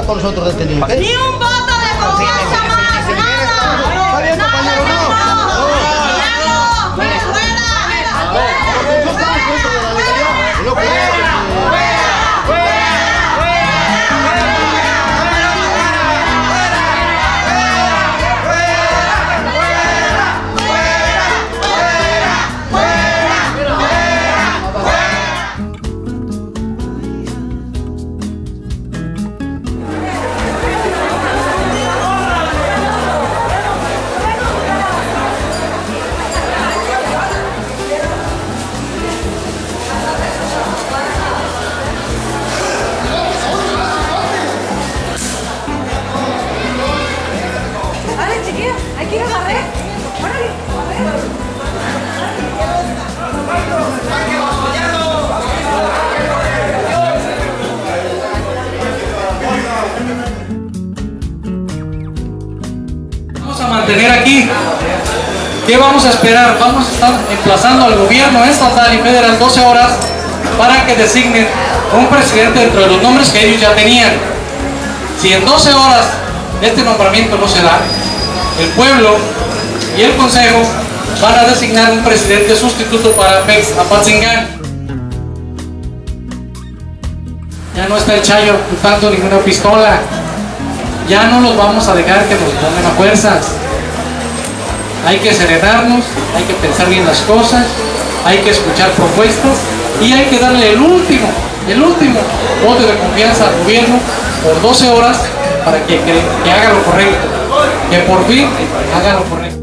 a todos nosotros detenidos. ¡Ni un voto de confianza más! ¡Nada! Está bien, compañero, no. Hay que ir a barrer. Vamos a mantener aquí. ¿Qué vamos a esperar? Vamos a estar emplazando al gobierno estatal y federal 12 horas para que designen un presidente dentro de los nombres que ellos ya tenían. Si en 12 horas este nombramiento no se da, el pueblo y el consejo van a designar un presidente sustituto para Apatzingán. Ya no está el Chayo ocultando ninguna pistola. Ya no los vamos a dejar que nos pongan a fuerzas. Hay que serenarnos, hay que pensar bien las cosas, hay que escuchar propuestas y hay que darle el último voto de confianza al gobierno por 12 horas para que haga lo correcto, que por fin haga lo correcto.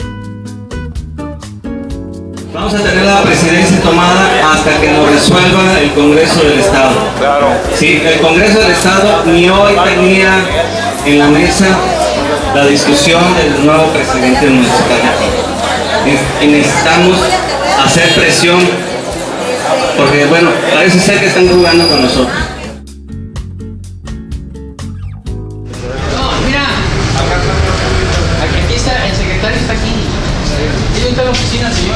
Vamos a tener la presidencia tomada hasta que nos resuelva el Congreso del Estado. Claro. Sí, el Congreso del Estado ni hoy tenía en la mesa la discusión del nuevo presidente municipal. Y necesitamos hacer presión porque, bueno, parece ser que están jugando con nosotros. No, mira, aquí está, el secretario está aquí. Él está en la oficina, señor.